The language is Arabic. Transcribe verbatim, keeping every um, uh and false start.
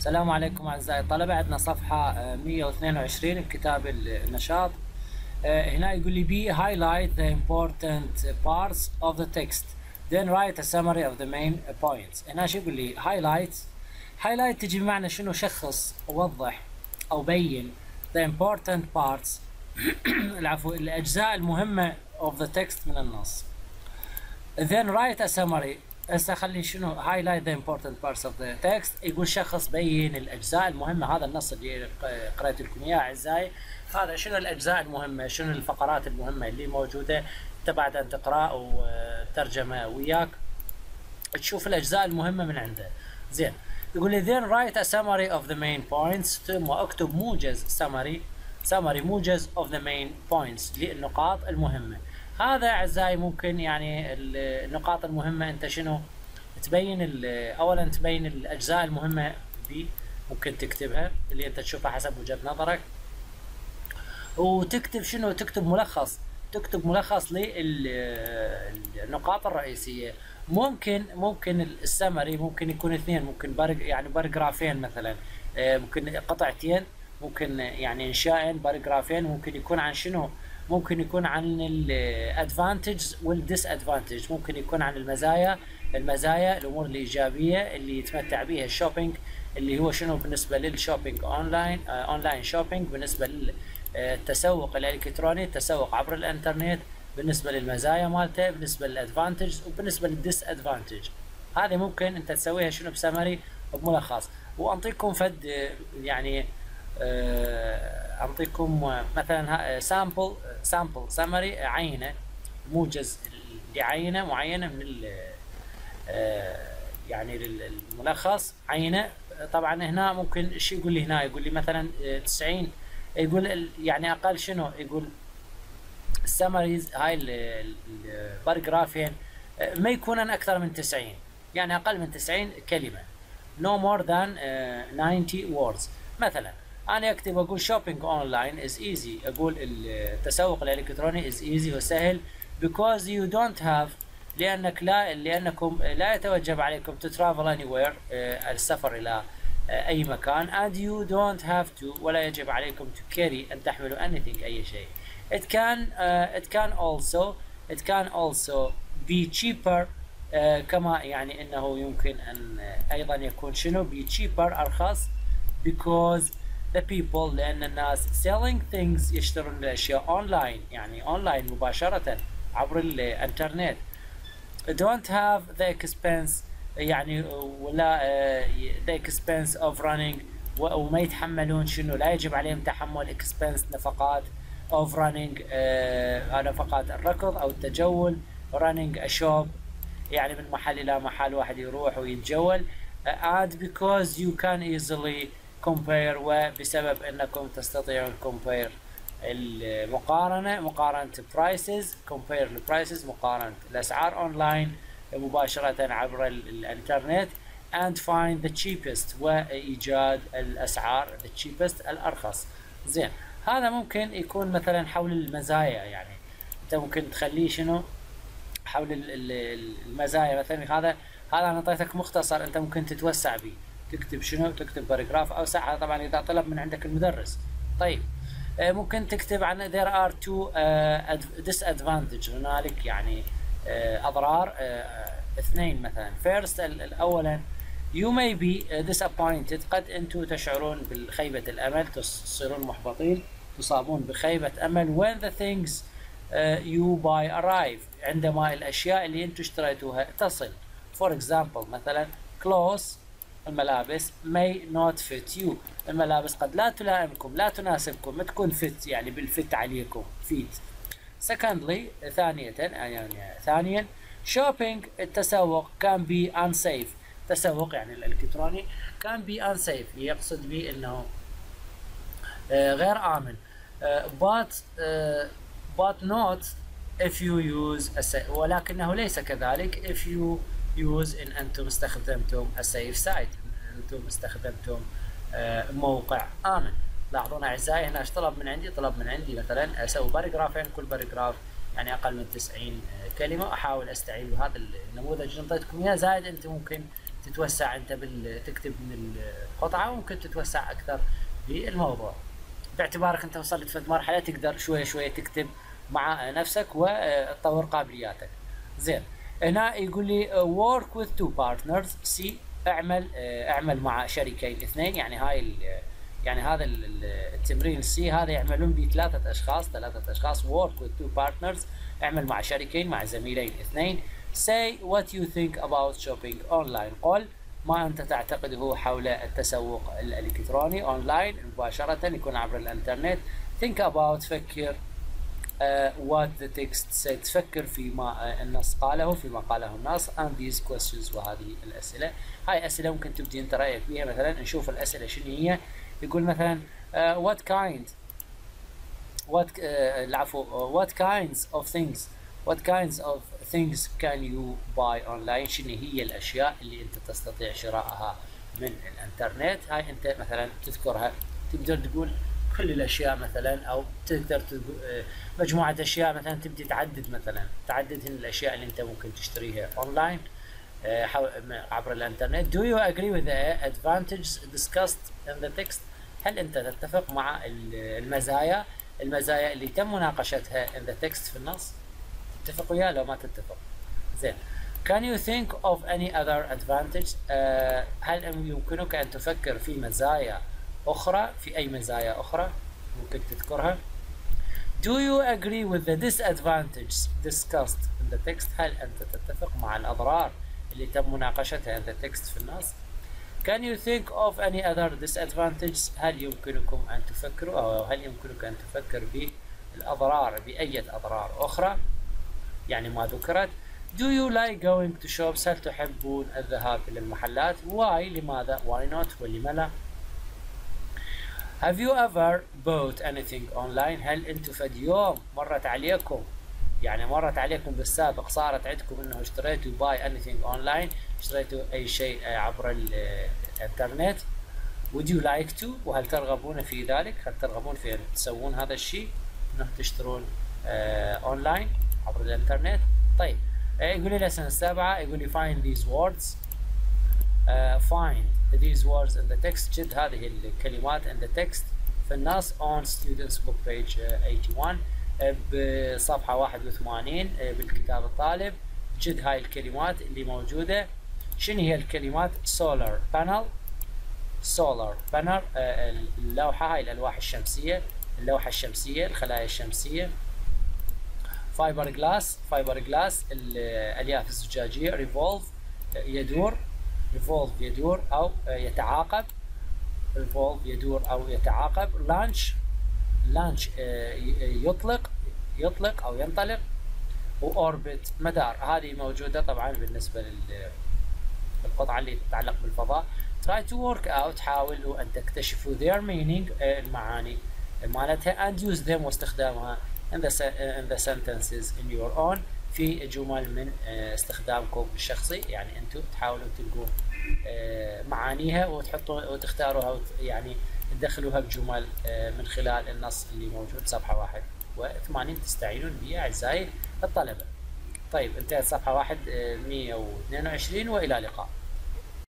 السلام عليكم أعزائي الطلبة. عندنا صفحة آه، مية واثنين وعشرين بكتاب النشاط. آه، هنا يقول لي be highlight the important parts of the text then write a summary of the main points. هنا شو يقول لي highlight. highlight تجي بمعنى شنو؟ شخص، وضح أو بين the important parts العفو الأجزاء المهمة of the text من النص. then write a summary. هسه خلي شنو highlight the important parts of the text. يقول شخص بين الاجزاء المهمه. هذا النص اللي قرأت لكم اياه اعزائي، هذا شنو الاجزاء المهمه، شنو الفقرات المهمه اللي موجوده. انت بعد ان تقرا وترجمه وياك تشوف الاجزاء المهمه من عنده. زين، يقول لي then write a summary of the main points. ثم اكتب موجز summary summary موجز of the main points للنقاط المهمه. هذا اعزائي ممكن يعني النقاط المهمه انت شنو تبين، اولا تبين الاجزاء المهمه دي ممكن تكتبها اللي انت تشوفها حسب وجهه نظرك، وتكتب شنو؟ تكتب ملخص تكتب ملخص للنقاط الرئيسيه. ممكن ممكن السمري ممكن يكون اثنين، ممكن برج يعني باراجرافين مثلا، ممكن قطعتين، ممكن يعني انشائين باراجرافين. ممكن يكون عن شنو؟ ممكن يكون عن الادفانتج والديس ادفانتج. ممكن يكون عن المزايا المزايا الامور الايجابيه اللي يتمتع بها الشوبينج، اللي هو شنو بالنسبه للشوبينج اونلاين اونلاين شوبينج، بالنسبه للتسوق الالكتروني، التسوق عبر الانترنت، بالنسبه للمزايا مالته، بالنسبه للادفانتج، وبالنسبه للديس ادفانتج. هذه ممكن انت تسويها شنو؟ بسمري، بملخص. وانطيكم فد يعني أعطيكم مثلا سامبل سامبل سمري، عينة موجز لعينة معينة من يعني الملخص عينة. طبعا هنا ممكن شو يقول لي هنا؟ يقول لي مثلا تسعين، يقول يعني أقل شنو؟ يقول السمريز هاي الباراجرافين ما يكونن أكثر من تسعين، يعني أقل من تسعين كلمة. no more than ninety words. مثلا أنا أكتب أقول shopping online is easy، أقول التسوق الإلكتروني is easy وسهل because you don't have لأنك لا لأنكم لا يتوجب عليكم to travel anywhere السفر إلى أي مكان and you don't have to ولا يجب عليكم to carry أن تحملوا anything أي شيء. it can uh, it can also it can also be cheaper uh, كما يعني أنه يمكن أن أيضا يكون شنو be cheaper أرخص because the people لأن الناس selling things يشترون الأشياء online يعني online مباشرة عبر الانترنت don't have the expense يعني ولا uh, the expense of running وما يتحملون شنو؟ لا يجب عليهم تحمل expense نفقات of running uh, نفقات الركض أو التجول running a shop يعني من محل إلى محل واحد يروح ويتجول uh, and because you can easily compare وبسبب انكم تستطيعون compare المقارنه مقارنه prices compare the prices مقارنه الاسعار اونلاين مباشره عبر الانترنت and find the cheapest وايجاد الاسعار the cheapest الارخص. زين، هذا ممكن يكون مثلا حول المزايا، يعني انت ممكن تخليه شنو حول المزايا. مثلا هذا هذا انا اعطيتك مختصر، انت ممكن تتوسع به، تكتب شنو؟ تكتب باراجراف اوسع. هذا طبعا اذا طلب من عندك المدرس. طيب آه ممكن تكتب عن there are two uh, disadvantage هنالك يعني آه اضرار آه اثنين. مثلا first الاولا you may be disappointed قد انتم تشعرون بالخيبة الامل، تصيرون محبطين، تصابون بخيبة امل when the things uh, you buy arrive عندما الاشياء اللي انتم اشتريتوها تصل. for example مثلا clothes الملابس may not fit you، الملابس قد لا تلائمكم لا تناسبكم، ما تكون fit يعني بالفت عليكم fit. secondly ثانية يعني ثانيا shopping التسوق can be unsafe، تسوق يعني الالكتروني can be unsafe يقصد به انه غير آمن but but not if you use a ولكنه ليس كذلك if you use إن أنتم استخدمتم a safe site، أنتم استخدمتم موقع آمن. لاحظون أعزائي هنا ايش طلب من عندي؟ طلب من عندي مثلا أسوي باراجرافين، كل باراجراف يعني أقل من تسعين كلمة، أحاول أستعين بهذا النموذج اللي أعطيتكم إياه، زائد أنتم ممكن تتوسع انت بال تكتب من القطعه، وممكن تتوسع اكثر بالموضوع. باعتبارك انت وصلت في مرحله تقدر شويه شويه تكتب مع نفسك وتطور قابلياتك. زين، هنا يقول لي work with two partners. سي اعمل اعمل مع شريكين اثنين. يعني هاي يعني هذا التمرين سي هذا يعملون به ثلاثه اشخاص ثلاثه اشخاص. work with two partners، اعمل مع شريكين مع زميلين اثنين. say what you think about shopping online. قل ما أنت تعتقده حول التسوق الإلكتروني أونلاين مباشرة، يكون عبر الإنترنت. think about، فكر. uh, what the text said، تفكر فيما النص قاله فيما قاله النص. and these questions، وهذه الأسئلة. هاي أسئلة ممكن تبدي أنت رأيك بها. مثلا نشوف الأسئلة شنو هي. يقول مثلا uh, what kind what uh, العفو what kinds of things what kinds of things can you buy online. شنو هي الاشياء اللي انت تستطيع شرائها من الانترنت. هاي انت مثلا تذكرها، تقدر تقول كل الاشياء مثلا، او تقدر تقول مجموعه اشياء مثلا. تبدي تعدد مثلا تعدد هن الاشياء اللي انت ممكن تشتريها اونلاين عبر الانترنت. do you agree with the advantages discussed in the text. هل انت تتفق مع المزايا المزايا اللي تم مناقشتها in the text في النص؟ تتفق وياه لو ما تتفق؟ زين. can you think of any other advantage. uh, هل يمكنك أن تفكر في مزايا أخرى، في أي مزايا أخرى ممكن تذكرها. do you agree with the disadvantages discussed in the text. هل أنت تتفق مع الأضرار اللي تم مناقشتها in the text في النص. can you think of any other disadvantages. هل يمكنكم أن تفكروا أو هل يمكنك أن تفكر بالأضرار بأية أضرار أخرى يعني ما ذكرت. do you like going to shops. هل تحبون الذهاب إلى المحلات. why، لماذا. why not، ولم لا. have you ever bought anything online. هل انتم فد يوم مرت عليكم يعني مرت عليكم بالسابق صارت عندكم انه اشتريتوا buy anything online، اشتريتوا اي شيء عبر الانترنت. would you like to، وهل ترغبون في ذلك، هل ترغبون في ان تسوون هذا الشيء انه تشترون اونلاين عبر الانترنت. طيب يقول لي السنة السابعة، يقول لي find these words. uh, find these words in the text. جد هذه الكلمات in the text في النص on students book page eighty one بصفحة واحد وثمانين بالكتاب الطالب. جد هاي الكلمات اللي موجودة. شنو هي الكلمات؟ solar panel solar panel اللوحة، هاي الألواح الشمسية، اللوحة الشمسية، الخلايا الشمسية. فايبر جلاس فايبر جلاس الألياف الزجاجية. revolve يدور revolve يدور أو يتعاقب. revolve يدور أو يتعاقب. launch launch يطلق يطلق أو ينطلق. وأوربت مدار. هذه موجودة طبعا بالنسبة للقطعة اللي تتعلق بالفضاء. try to work out حاولوا أن تكتشفوا their meaning المعاني مالتها and use them واستخدامها in the in the sentences in your own في جمل من استخدامكم الشخصي. يعني انتم تحاولوا تلقوا معانيها وتحطوا وتختاروها يعني تدخلوها بجمل من خلال النص اللي موجود صفحة واحد وثمانين تستعينون به أعزائي الطلبة. طيب انتهت صفحة واحد مئة واثنين وعشرين وإلى اللقاء.